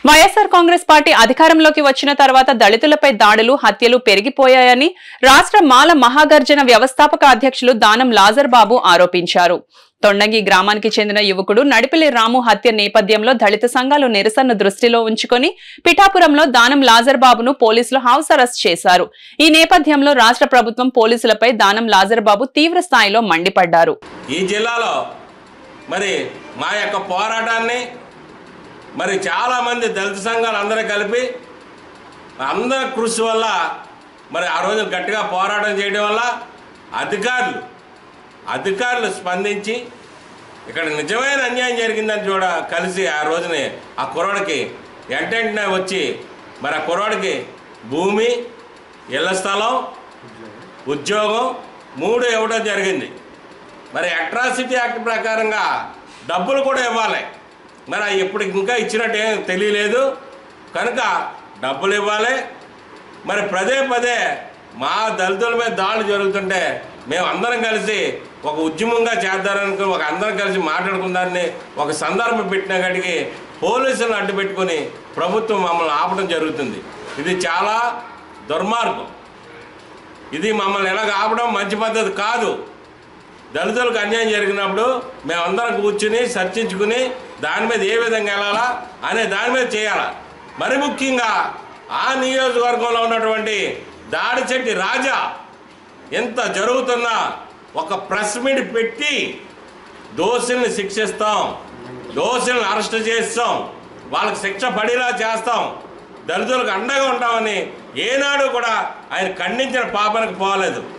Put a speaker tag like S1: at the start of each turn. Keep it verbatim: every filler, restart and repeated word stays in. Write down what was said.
S1: YSR Congress party అధికారంలోకి వచ్చిన తర్వాత దళితులపై దాడులు హత్యలు పెరిగిపోయాయని రాష్ట్ర మాల మహాగర్జన వ్యవస్థాపక అధ్యక్షులు దానం లాజర్ బాబు ఆరోపించారు. తొండంగి గ్రామానికి చెందిన యువకుడు నడిపిలి రాము హత్య నేపథ్యంలో దళిత సంఘాలు నిరసనను దృష్టిలో ఉంచుకొని పిఠాపురంలో దానం లాజర్ బాబును పోలీసులు హౌస్ అరెస్ట్ చేశారు. ఈ నేపథ్యంలో రాష్ట్ర ప్రభుత్వం పోలీసులపై దానం లాజర్ బాబు తీవ్ర స్థాయిలో మండిపడ్డారు.
S2: ఈ జిల్లాలో మరి మా యొక్క పోరాటాన్ని మరి చాలామంది దళిత సంఘాలు అందరూ కలిపి అందరి కృషి వల్ల మరి ఆ రోజు గట్టిగా పోరాటం చేయడం వల్ల అధికారులు అధికారులు స్పందించి ఇక్కడ నిజమైన అన్యాయం జరిగిందని చూడ కలిసి ఆ రోజుని ఆ కుర్రాడికి వెంటనే వచ్చి మరి ఆ కుర్రాడికి భూమి, ఇళ్ల స్థలం, ఉద్యోగం మూడు ఇవ్వడం జరిగింది. మరి అట్రాసిటీ యాక్ట్ ప్రకారంగా డబ్బులు కూడా ఇవ్వాలి. మరి ఇప్పుడు ఇంకా ఇచ్చినట్టు ఏం తెలియలేదు కనుక డబ్బులు ఇవ్వాలి. మరి పదే పదే మా దళితుల మీద దాడులు జరుగుతుంటే మేము అందరం కలిసి ఒక ఉద్యమంగా చేద్దారనుకుని ఒక అందరం కలిసి మాట్లాడుకుందాన్ని ఒక సందర్భం పెట్టిన కాడికి పోలీసులను అడ్డు పెట్టుకుని ప్రభుత్వం మమ్మల్ని ఆపడం జరుగుతుంది. ఇది చాలా దుర్మార్గం. ఇది మమ్మల్ని ఎలాగ ఆపడం మంచి పద్ధతి కాదు. దళితులకు అన్యాయం జరిగినప్పుడు మేమందరం కూర్చుని చర్చించుకుని దాని మీద ఏ విధంగా వెళ్ళాలా అనే దాని మీద చేయాలా. మరి ముఖ్యంగా ఆ నియోజకవర్గంలో ఉన్నటువంటి దాడిచెట్టి రాజా ఎంత జరుగుతున్నా ఒక ప్రెస్ మీట్ పెట్టి దోషుల్ని శిక్షిస్తాం, దోషుల్ని అరెస్ట్ చేస్తాం, వాళ్ళకి శిక్ష పడేలా చేస్తాం, దళితులకు అండగా ఉంటామని ఏనాడు కూడా ఆయన ఖండించిన పాపనకు పోలేదు.